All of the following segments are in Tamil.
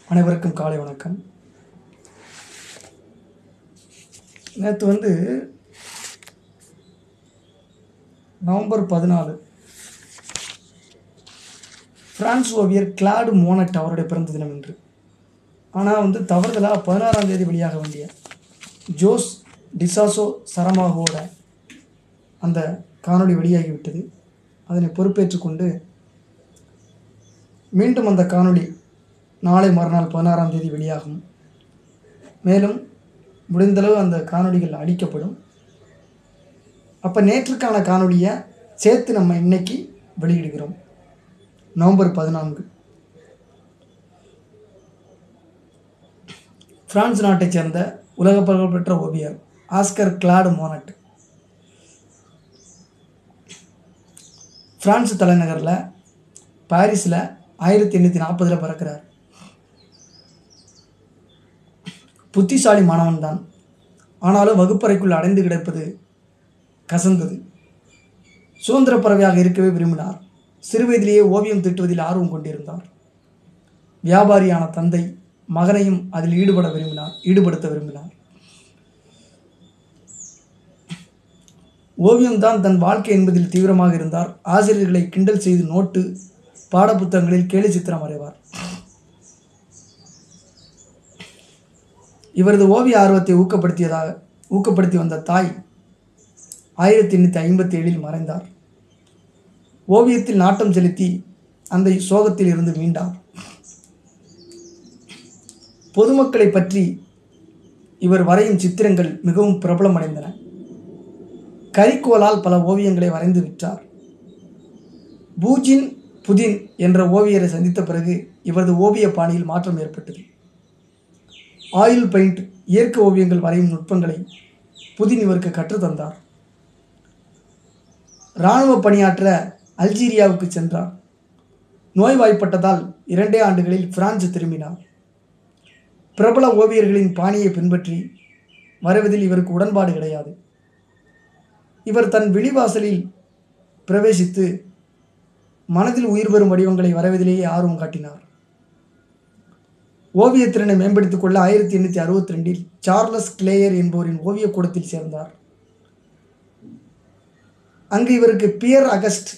அனைவருக்கும் காலை வணக்கம். நேற்று நவம்பர் 14 பிரான்ஸ் ஓவியர் கிளாடு மோனட் அவருடைய பிறந்த தினம் என்று. ஆனால் தவறுதலாக 16ஆம் தேதி வெளியாக வேண்டிய ஜோஸ் டிசாசோ சரமாகோட அந்த காணொளி வெளியாகிவிட்டது. அதனை பொறுப்பேற்றுக்கொண்டு மீண்டும் அந்த காணொளி நாளை மறுநாள் 16ஆம் தேதி வெளியாகும். மேலும் முடிந்தளவு அந்த காணொளிகள் அளிக்கப்படும். அப்போ நேற்றுக்கான காணொளியை சேர்த்து நம்ம இன்னைக்கு வெளியிடுகிறோம். நவம்பர் 14 பிரான்ஸ் நாட்டைச் சேர்ந்த உலக புகழ்பெற்ற ஓவியர் ஆஸ்கர் கிளாடு மோனட் பிரான்ஸ் தலைநகரில் பாரிஸில் 1840 பிறக்கிறார். புத்திசாலி மாணவன் தான். ஆனாலும் வகுப்பறைக்குள் அடைந்து கிடப்பது கசந்தது. சுதந்திர பறவையாக இருக்கவே விரும்பினார். சிறுவயதிலேயே ஓவியம் தீட்டுவதில் ஆர்வம் கொண்டிருந்தார். வியாபாரியான தந்தை மகனையும் அதில் ஈடுபடுத்த விரும்பினார். ஓவியம்தான் தன் வாழ்க்கை என்பதில் தீவிரமாக இருந்தார். ஆசிரியர்களை கிண்டல் செய்து நோட்டு பாடப்புத்தகங்களில் கேலி சித்திரம் வரைவார். இவரது ஓவிய ஆர்வத்தை ஊக்கப்படுத்தி வந்த தாய் 1857 மறைந்தார். ஓவியத்தில் நாட்டம் செலுத்தி அந்த சோகத்தில் இருந்து மீண்டார். பொதுமக்களை பற்றி இவர் வரையும் சித்திரங்கள் மிகவும் பிரபலமடைந்தன. கரிக்கோலால் பல ஓவியங்களை வரைந்து விற்றார். பூஜின் புதின் என்ற ஓவியரை சந்தித்த பிறகு இவரது ஓவிய பாணியில் மாற்றம் ஏற்பட்டது. ஆயில் பெயிண்ட், இயற்கை ஓவியங்கள் வரையும் நுட்பங்களை புதின் இவருக்கு கற்றுத்தந்தார். இராணுவ பணியாற்ற அல்ஜீரியாவுக்கு சென்றார். நோய்வாய்ப்பட்டதால் 2 ஆண்டுகளில் பிரான்ஸ் திரும்பினார். பிரபல ஓவியர்களின் பாணியை பின்பற்றி வரைவதில் இவருக்கு உடன்பாடு கிடையாது. இவர் தன் விழிவாசலில் பிரவேசித்து மனதில் உயிர் பெறும் வடிவங்களை வரைவதிலேயே ஆர்வம் காட்டினார். ஓவியத்திறனை மேம்படுத்திக் கொள்ள 1862 சார்லஸ் கிளேயர் என்பவரின் ஓவியக் கூடத்தில் சேர்ந்தார். அங்கு இவருக்கு பியர் அகஸ்ட்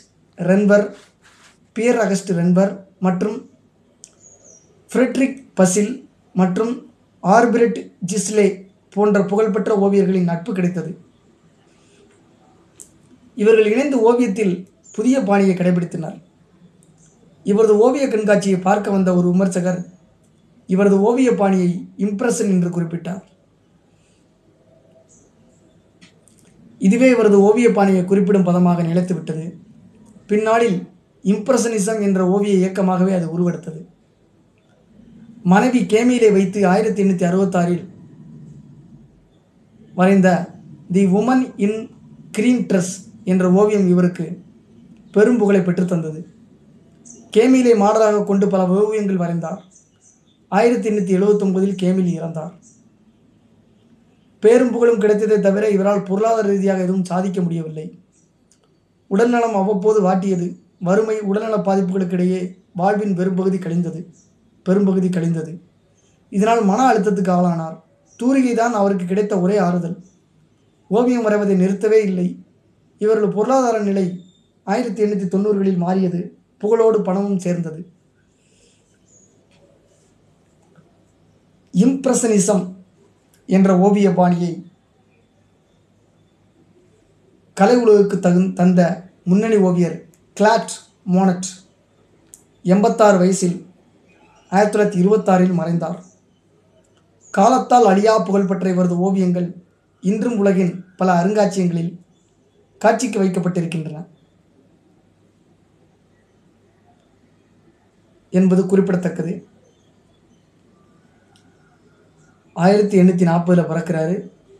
ரென்பர் மற்றும் ஃப்ரெட்ரிக் பசில் மற்றும் ஆர்பிரெட் ஜிஸ்லே போன்ற புகழ்பெற்ற ஓவியர்களின் நட்பு கிடைத்தது. இவர்கள் இணைந்து ஓவியத்தில் புதிய பாணியை கடைபிடித்தனர். இவரது ஓவிய கண்காட்சியை பார்க்க வந்த ஒரு விமர்சகர் இவரது ஓவிய பாணியை இம்ப்ரெஷன் என்று குறிப்பிட்டார். இதுவே இவரது ஓவிய பாணியை குறிப்பிடும் பதமாக நிலைத்துவிட்டது. பின்னாளில் இம்ப்ரெஷனிசம் என்ற ஓவிய இயக்கமாகவே அது உருவெடுத்தது. மனைவி கேமியிலே வைத்து 1866 வரைந்த the woman in green dress என்ற ஓவியம் இவருக்கு பெரும் புகழை பெற்றுத்தந்தது. கேமியிலே மாடலாக கொண்டு பல ஓவியங்கள் வரைந்தார். 1879 கேமில் இறந்தார். பேரும் புகழும் கிடைத்ததை தவிர இவரால் பொருளாதார ரீதியாக எதுவும் சாதிக்க முடியவில்லை. உடல்நலம் அவ்வப்போது வாட்டியது. வறுமை, உடல்நல பாதிப்புகளுக்கிடையே வாழ்வின் பெரும்பகுதி கழிந்தது. இதனால் மன அழுத்தத்துக்கு ஆளானார். தூரிகை தான் அவருக்கு கிடைத்த ஒரே ஆறுதல். ஓவியம் வரைவதை நிறுத்தவே இல்லை. இவரது பொருளாதார நிலை 1890களில் மாறியது. புகழோடு பணமும் சேர்ந்தது. இம்ப்ரெஷனிசம் என்ற ஓவிய பாணியை கலை உலகுக்கு தந்த முன்னணி ஓவியர் கிளாட் மோனட் 86 வயசில் 1926 மறைந்தார். காலத்தால் அழியா புகழ்பெற்ற இவரது ஓவியங்கள் இன்றும் உலகின் பல அருங்காட்சியகங்களில் காட்சிக்கு வைக்கப்பட்டிருக்கின்றன என்பது குறிப்பிடத்தக்கது. 1840 பிறக்கிறாரு.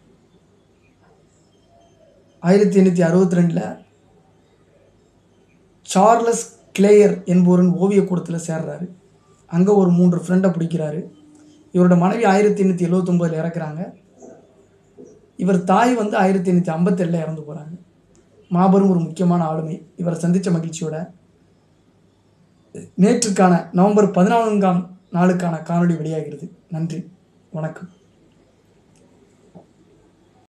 1862 சார்லஸ் கிளேயர் என்பவரின் ஓவிய கூடத்தில் சேர்றாரு. அங்கே ஒரு 3 ஃப்ரெண்டை பிடிக்கிறாரு. இவரோட மனைவி 1879 இறக்குறாங்க. இவர் தாய் 1857 இறந்து போகிறாங்க. மாபெரும் ஒரு முக்கியமான ஆளுமை. இவரை சந்தித்த மகிழ்ச்சியோட நேற்றுக்கான நவம்பர் 14ஆம் நாளுக்கான காணொளி வெளியாகிறது. நன்றி, வணக்கம்.